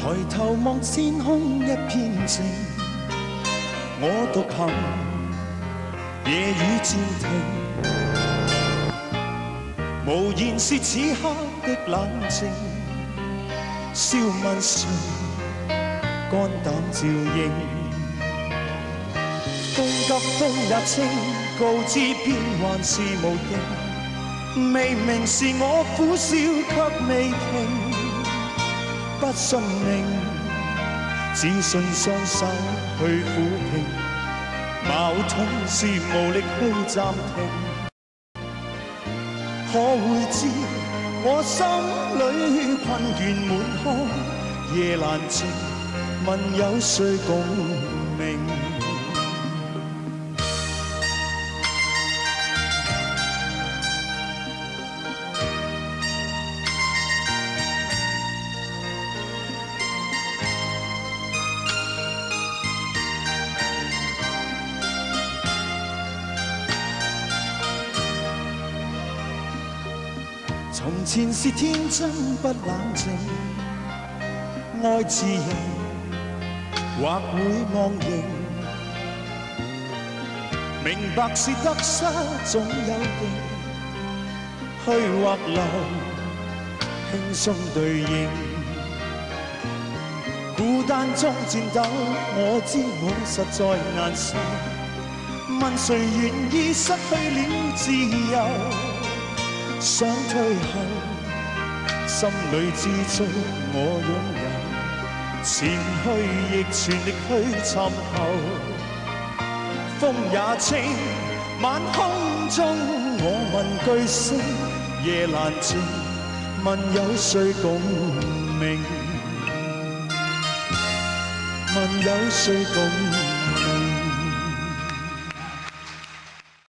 抬頭望天空一片靜，我獨行，夜雨漸停，無言是此刻的冷靜，笑問誰肝膽照應，風急風也清，告知變幻是無形，未明是我苦笑卻未停。不信命，只信雙手去撫平，矛盾是無力去暫停。可會知我心裏困倦滿腔，夜闌靜，問有誰共鳴？從前是天真不冷靜，愛自由或會忘形，明白是得失總有定，虛或流輕鬆對應，孤單中戰鬥，我知我實在難受，問誰願意失去了自由？想退後，心裏知足我擁有，前去亦全力去尋求。風也清，晚空中我問句星，夜闌靜，問有誰共鳴？問有誰共鳴？